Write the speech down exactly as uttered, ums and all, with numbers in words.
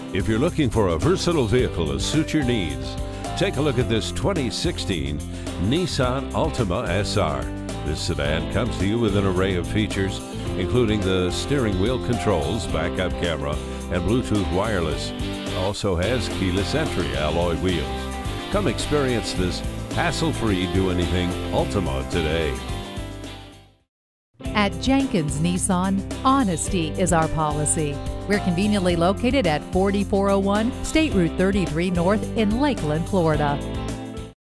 If you're looking for a versatile vehicle to suit your needs, take a look at this twenty sixteen Nissan Altima S R. This sedan comes to you with an array of features, including the steering wheel controls, backup camera, and Bluetooth wireless. It also has keyless entry alloy wheels. Come experience this hassle-free do-anything Altima today. At Jenkins Nissan, honesty is our policy. We're conveniently located at forty-four oh one State Route thirty-three North in Lakeland, Florida.